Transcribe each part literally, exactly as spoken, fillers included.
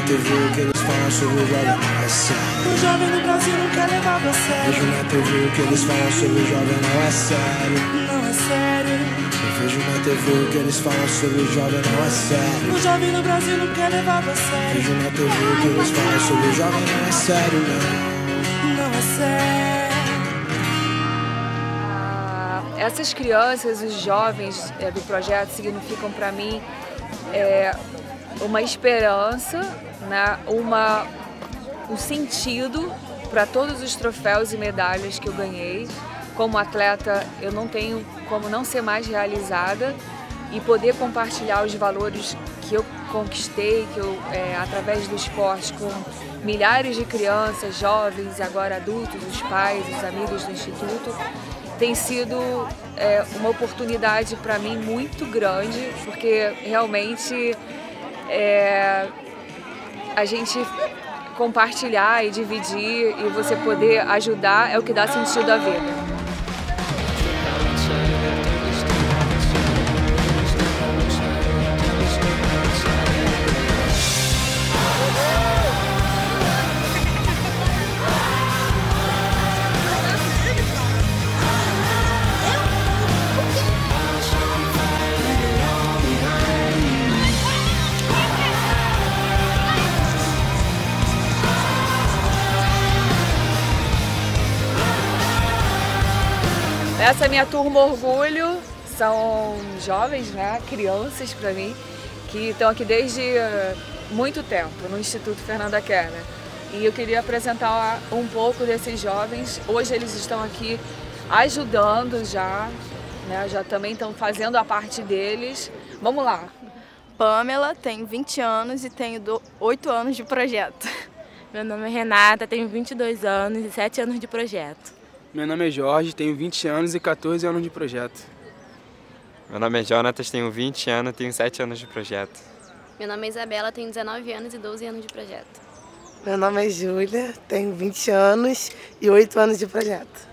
T V o que eles falam sobre o jovem não é sério. O jovem no Brasil não quer levar a sério. Vejo na T V o que eles falam sobre o jovem não é sério. Não é sério. Eu vejo na T V o que eles falam sobre o jovem não é sério. O jovem no Brasil não quer levar a sério. Vejo na T V o que eles falam sobre o jovem não é sério, não. Não é sério. Essas crianças, os jovens é, do projeto significam para mim é, uma esperança, né, uma, um sentido para todos os troféus e medalhas que eu ganhei. Como atleta, eu não tenho como não ser mais realizada e poder compartilhar os valores que eu conquistei, que eu, é, através do esporte, com milhares de crianças, jovens e agora adultos, os pais, os amigos do Instituto. Tem sido é, uma oportunidade para mim muito grande, porque realmente é, a gente compartilhar e dividir e você poder ajudar é o que dá sentido à vida. Essa minha turma Orgulho são jovens, né, crianças para mim, que estão aqui desde muito tempo no Instituto Fernanda Kenner. E eu queria apresentar um pouco desses jovens. Hoje eles estão aqui ajudando já, né, já também estão fazendo a parte deles. Vamos lá. Pamela, tenho vinte anos e tenho oito anos de projeto. Meu nome é Renata, tenho vinte e dois anos e sete anos de projeto. Meu nome é Jorge, tenho vinte anos e quatorze anos de projeto. Meu nome é Jonatas, tenho vinte anos e tenho sete anos de projeto. Meu nome é Isabela, tenho dezenove anos e doze anos de projeto. Meu nome é Júlia, tenho vinte anos e oito anos de projeto.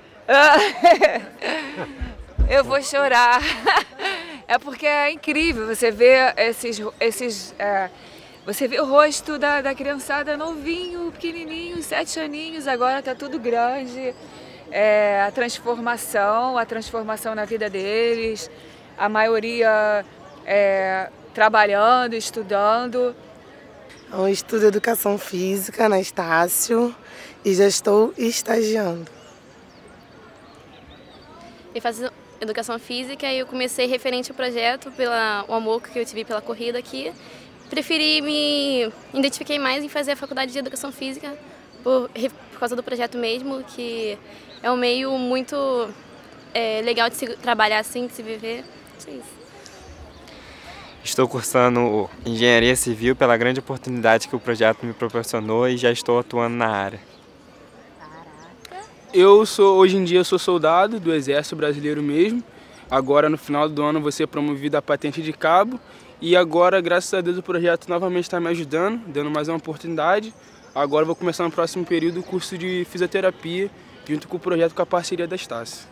Eu vou chorar. É porque é incrível você ver esses... esses é, você vê o rosto da, da criançada novinho, pequenininho, sete aninhos, agora tá tudo grande. É, a transformação, a transformação na vida deles, a maioria é, trabalhando, estudando. Eu estudo Educação Física na Estácio e já estou estagiando. Eu faço Educação Física e eu comecei referente ao projeto, pelo amor que eu tive pela corrida aqui. Preferi me identifiquei mais em fazer a faculdade de Educação Física por, por causa do projeto mesmo, que é um meio muito é, legal de se trabalhar assim, de se viver. É isso. Estou cursando Engenharia Civil pela grande oportunidade que o projeto me proporcionou e já estou atuando na área. Eu sou, hoje em dia, eu sou soldado do Exército Brasileiro mesmo. Agora, no final do ano, vou ser promovido à patente de cabo. E agora, graças a Deus, o projeto novamente está me ajudando, dando mais uma oportunidade. Agora vou começar no próximo período o curso de fisioterapia, junto com o projeto com a parceria da Estácio.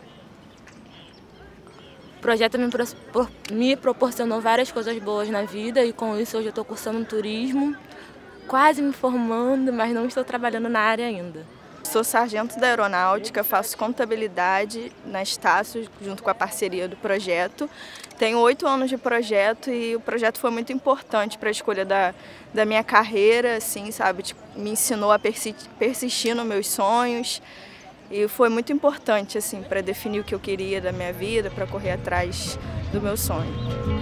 O projeto me, pro, me proporcionou várias coisas boas na vida e com isso hoje eu estou cursando turismo, quase me formando, mas não estou trabalhando na área ainda. Sou sargento da aeronáutica, faço contabilidade na Estácio, junto com a parceria do projeto. Tenho oito anos de projeto e o projeto foi muito importante para a escolha da, da minha carreira, assim, sabe? Tipo, me ensinou a persistir, persistir nos meus sonhos e foi muito importante, assim, para definir o que eu queria da minha vida, para correr atrás do meu sonho.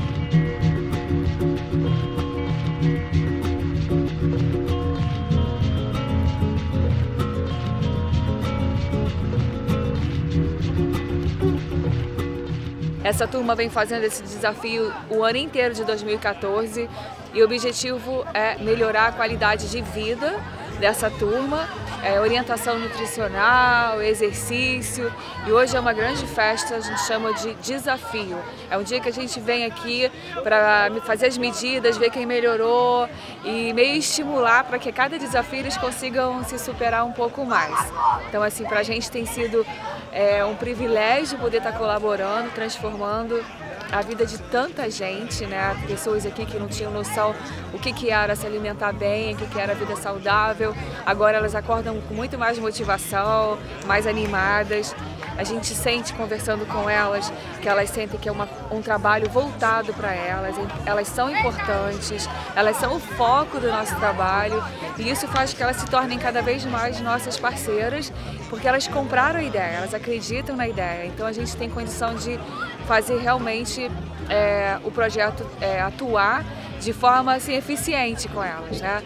Essa turma vem fazendo esse desafio o ano inteiro de dois mil e quatorze e o objetivo é melhorar a qualidade de vida dessa turma, é, orientação nutricional, exercício, e hoje é uma grande festa, a gente chama de desafio. É um dia que a gente vem aqui para fazer as medidas, ver quem melhorou e meio estimular para que cada desafio eles consigam se superar um pouco mais. Então, assim, para a gente tem sido é, um privilégio poder estar colaborando, transformando a vida de tanta gente, né? Pessoas aqui que não tinham noção o que, que era se alimentar bem, o que, que era a vida saudável. Agora elas acordam com muito mais motivação, mais animadas. A gente sente, conversando com elas, que elas sentem que é uma, um trabalho voltado para elas. Elas são importantes, elas são o foco do nosso trabalho e isso faz que elas se tornem cada vez mais nossas parceiras, porque elas compraram a ideia, elas acreditam na ideia. Então a gente tem condição de fazer realmente é, o projeto é, atuar de forma assim, eficiente com elas, né?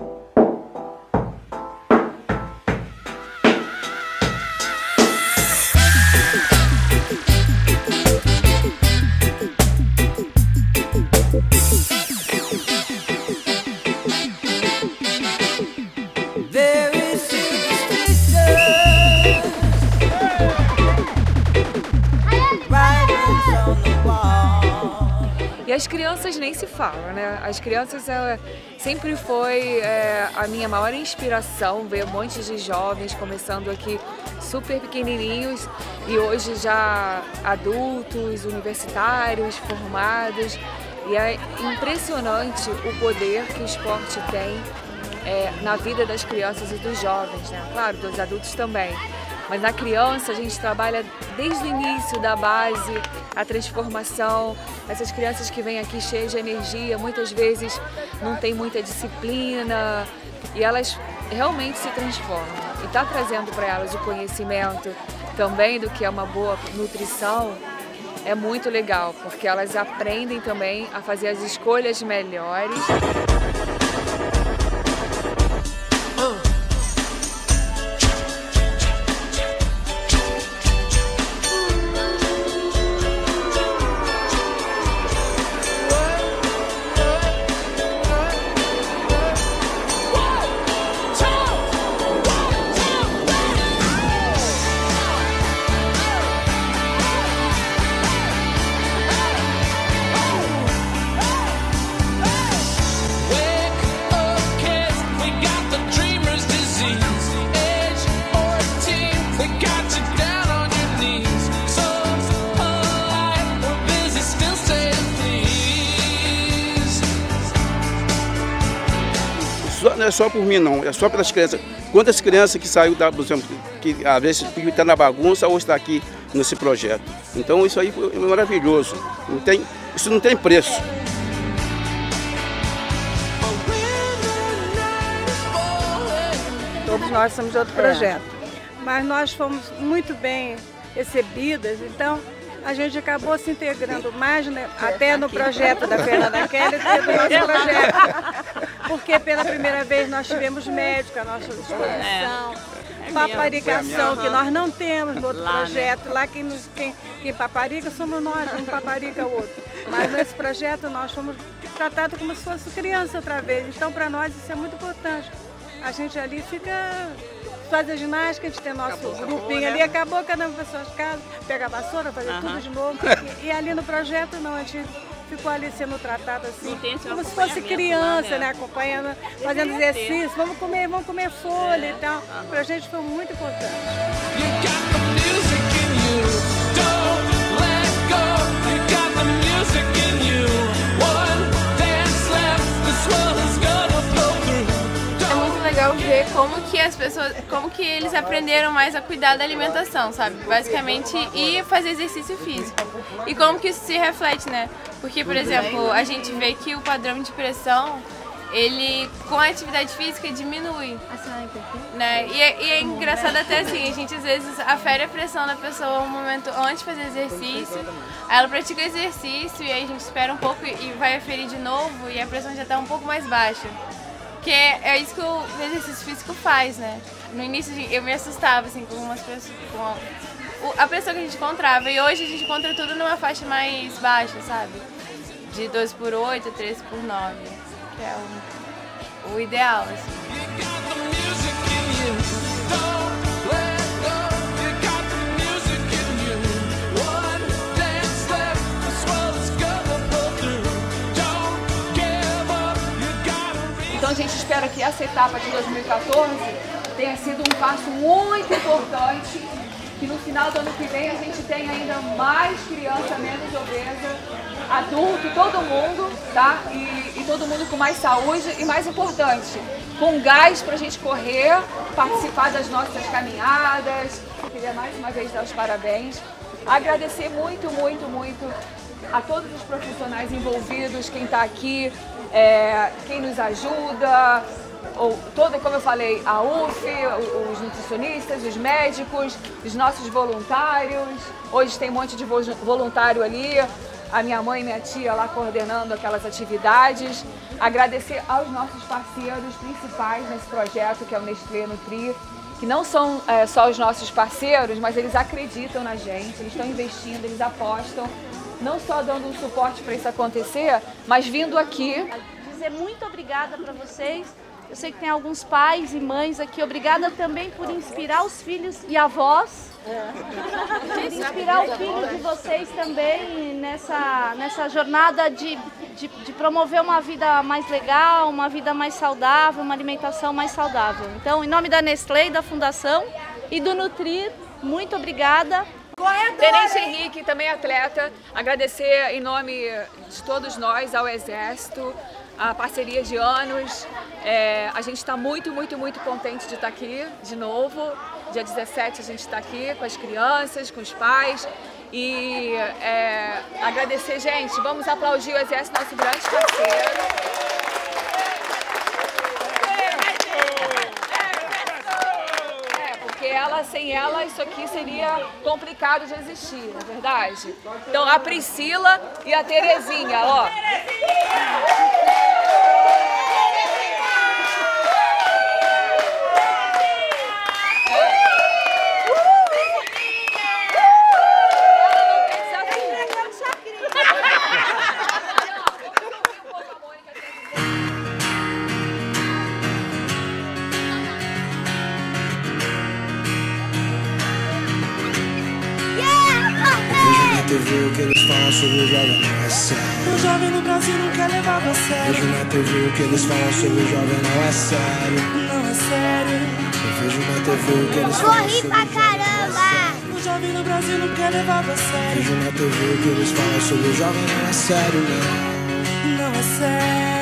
E as crianças nem se falam, né? As crianças ela, sempre foi é, a minha maior inspiração, ver um monte de jovens começando aqui super pequenininhos e hoje já adultos, universitários, formados. E é impressionante o poder que o esporte tem é, na vida das crianças e dos jovens, né? Claro, dos adultos também. Mas na criança a gente trabalha desde o início da base, a transformação. Essas crianças que vêm aqui cheias de energia, muitas vezes não têm muita disciplina e elas realmente se transformam. E está trazendo para elas o conhecimento também do que é uma boa nutrição é muito legal, porque elas aprendem também a fazer as escolhas melhores. Não é só por mim não, é só pelas crianças. Quantas crianças que saíram, da, por exemplo, que às vezes está na bagunça ou está aqui nesse projeto. Então isso aí é maravilhoso, não tem, isso não tem preço. Todos nós somos de outro projeto, mas nós fomos muito bem recebidas, então a gente acabou se integrando mais, né, até no projeto da Fernanda Keller do que do nosso projeto. Porque pela primeira vez nós tivemos médico à nossa disposição, é. É paparicação, que nós não temos no outro lá, projeto. Né? Lá quem, nos, quem, quem paparica somos nós, um paparica o outro. Mas nesse projeto nós fomos tratados como se fosse criança outra vez. Então para nós isso é muito importante. A gente ali fica... faz a ginástica, a gente tem nosso acabou, grupinho acabou, ali, né? Acabou, cada um para suas casas, pega a vassoura, fazer uh-huh. tudo de novo. E, e ali no projeto não, a gente ficou ali sendo tratado assim, como se fosse criança, lá, né? Acompanhando, fazendo exercício, vamos comer, vamos comer folha é. e tal. Uh-huh. Pra gente foi muito importante. Ver como que as pessoas, como que eles aprenderam mais a cuidar da alimentação, sabe? Basicamente, e fazer exercício físico. E como que isso se reflete, né? Porque, por exemplo, a gente vê que o padrão de pressão, ele, com a atividade física, diminui, né? E é, e é engraçado até assim, a gente às vezes afere a pressão da pessoa um momento antes de fazer exercício, ela pratica exercício e aí a gente espera um pouco e vai aferir de novo e a pressão já está um pouco mais baixa. Porque é isso que o exercício físico faz, né? No início eu me assustava assim, com algumas pessoas, com a pressão que a gente encontrava. E hoje a gente encontra tudo numa faixa mais baixa, sabe? De doze por oito, treze por nove, que é o, o ideal, assim. Então a gente espera que essa etapa de dois mil e quatorze tenha sido um passo muito importante que no final do ano que vem a gente tenha ainda mais criança menos obesa, adulto, todo mundo, tá? E, e todo mundo com mais saúde e, mais importante, com gás pra gente correr, participar das nossas caminhadas. Eu queria mais uma vez dar os parabéns, agradecer muito, muito, muito a todos os profissionais envolvidos, quem está aqui, é, quem nos ajuda, ou, todo, como eu falei, a U F, os nutricionistas, os médicos, os nossos voluntários. Hoje tem um monte de voluntário ali, a minha mãe e minha tia lá coordenando aquelas atividades. Agradecer aos nossos parceiros principais nesse projeto, que é o Nestlé Nutri, que não são é, só os nossos parceiros, mas eles acreditam na gente, eles estão investindo, eles apostam, não só dando um suporte para isso acontecer, mas vindo aqui. Dizer muito obrigada para vocês. Eu sei que tem alguns pais e mães aqui. Obrigada também por inspirar os filhos e avós. Por inspirar os filhos de vocês também nessa, nessa jornada de, de, de promover uma vida mais legal, uma vida mais saudável, uma alimentação mais saudável. Então, em nome da Nestlé e da Fundação e do Nutri, muito obrigada. Tenente Henrique, também atleta, agradecer em nome de todos nós ao Exército, a parceria de anos. É, a gente está muito, muito, muito contente de estar aqui de novo. Dia dezessete a gente está aqui com as crianças, com os pais. E é, agradecer, gente, vamos aplaudir o Exército, nosso grande parceiro. Ela, sem ela, isso aqui seria complicado de existir, não é verdade? Então, a Priscila e a Terezinha, ó. T V o que eles falam sobre o jovem não é sério. O jovem no Brasil não quer levado a sério. Vejo na T V o que eles falam sobre o jovem não é sério. Não é sério. Eu vejo na T V o que eles falam sobre o jovem não é sério. O jovem no Brasil não quer levado a sério. Vejo na T V o que eles falam sobre o jovem não é sério, não. Não é sério.